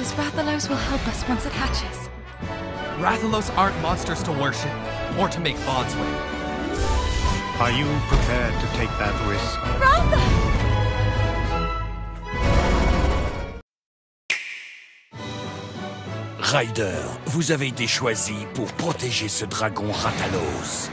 Because Rathalos will help us once it hatches. Rathalos aren't monsters to worship, or to make bonds with. Are you prepared to take that risk? Ratha! Ryder, vous avez été choisi pour protéger ce dragon Rathalos.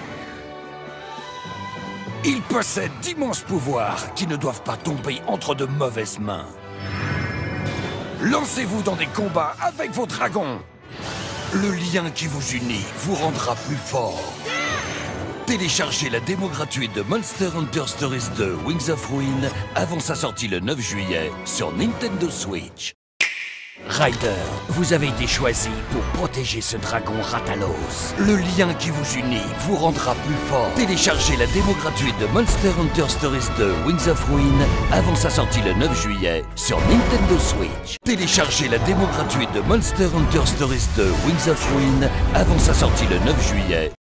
Il possède d'immenses pouvoirs qui ne doivent pas tomber entre de mauvaises mains. Lancez-vous dans des combats avec vos dragons. Le lien qui vous unit vous rendra plus fort. Téléchargez la démo gratuite de Monster Hunter Stories 2 Wings of Ruin avant sa sortie le 9 juillet sur Nintendo Switch. Ryder, vous avez été choisi pour protéger ce dragon Rathalos. Le lien qui vous unit vous rendra plus fort. Téléchargez la démo gratuite de Monster Hunter Stories 2 Wings of Ruin avant sa sortie le 9 juillet sur Nintendo Switch. Téléchargez la démo gratuite de Monster Hunter Stories 2 Wings of Ruin avant sa sortie le 9 juillet